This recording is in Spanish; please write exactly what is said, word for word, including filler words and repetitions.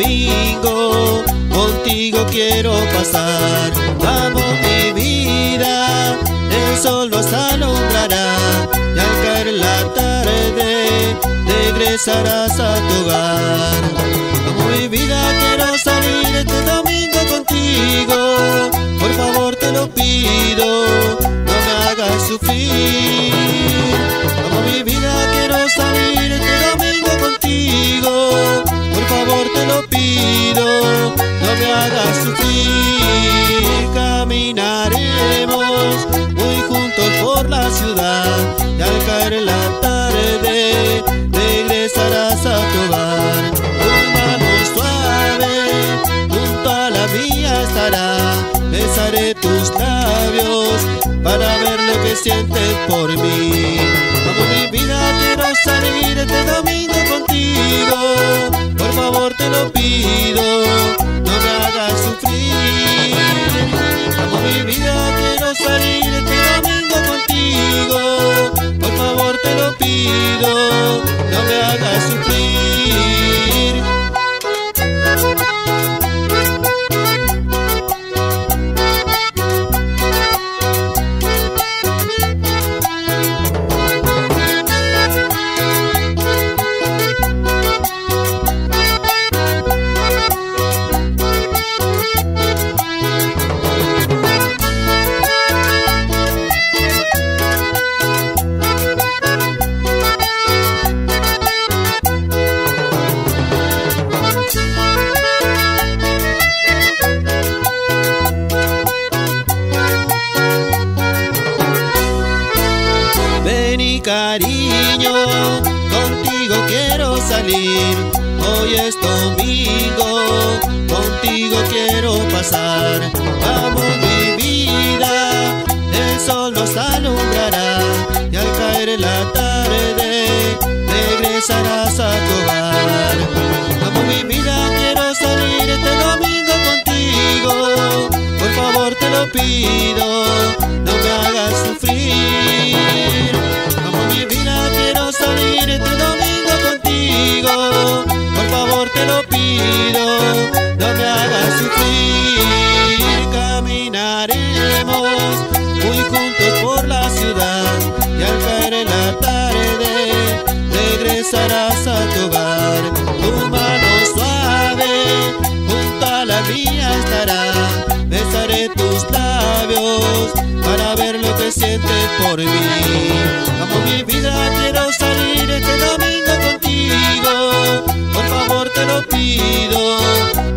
domingo contigo quiero pasar. Vamos mi vida, el sol nos alumbrará y al caer la tarde regresarás a tu hogar. Vamos mi vida, quiero salir este domingo contigo, por favor te lo pido, no me hagas sufrir. Vamos mi vida, quiero salir este domingo contigo, por favor te lo pido, no me hagas sufrir. Caminaremos muy juntos por la ciudad y al caer la tarde regresarás a tu hogar. Tu mano suave junto a la mía estará, besaré tus labios para ver lo que sientes por mí. Vamos mi vida, quiero salir este domingo contigo, por favor te lo pido, no me hagas sufrir. Vamos mi vida, quiero salir este domingo contigo, por favor te lo pido, no me hagas sufrir. Ven y cariño, contigo quiero salir. Hoy es domingo, contigo quiero pasar. Vamos mi vida, el sol nos alumbrará y al caer la tarde regresarás a tu hogar. Vamos mi vida, quiero salir este domingo contigo, por favor te lo pido, no me hagas sufrir. Vamos mi vida, quiero salir este domingo contigo, por favor te lo pido, no me hagas sufrir. Caminaremos muy juntos por la ciudad y al caer la tarde regresarás a tu hogar. Tu mano suave junto a la mía estará, besaré tus labios para ver lo que sientes por mí. Vamos mi vida, quiero salir este domingo contigo, por favor te lo pido,